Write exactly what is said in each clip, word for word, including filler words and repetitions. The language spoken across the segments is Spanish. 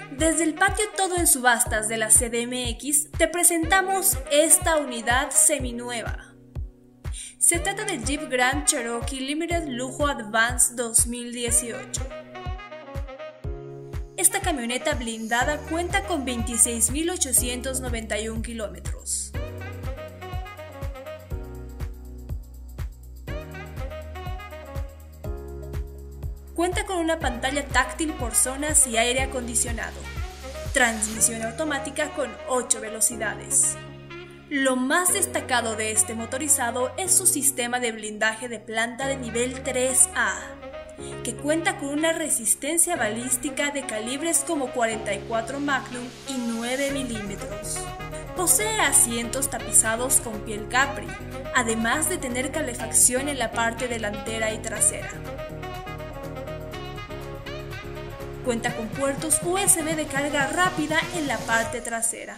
Desde el patio Todo en Subastas de la C D M X te presentamos esta unidad seminueva. Se trata del Jeep Grand Cherokee Limited Lujo Advance dos mil dieciocho. Esta camioneta blindada cuenta con veintiséis mil ochocientos noventa y uno kilómetros. Cuenta con una pantalla táctil por zonas y aire acondicionado. Transmisión automática con ocho velocidades. Lo más destacado de este motorizado es su sistema de blindaje de planta de nivel tres A, que cuenta con una resistencia balística de calibres como cuarenta y cuatro Magnum y nueve milímetros. Posee asientos tapizados con piel capri, además de tener calefacción en la parte delantera y trasera. Cuenta con puertos U S B de carga rápida en la parte trasera.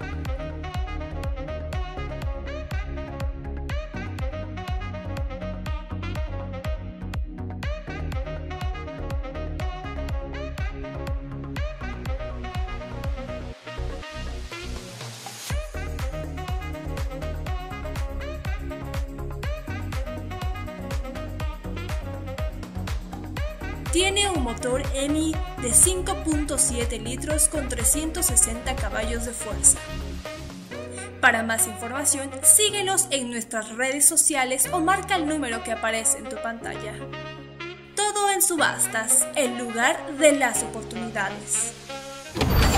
Tiene un motor E M I de cinco punto siete litros con trescientos sesenta caballos de fuerza. Para más información, síguenos en nuestras redes sociales o marca el número que aparece en tu pantalla. Todo en Subastas, el lugar de las oportunidades.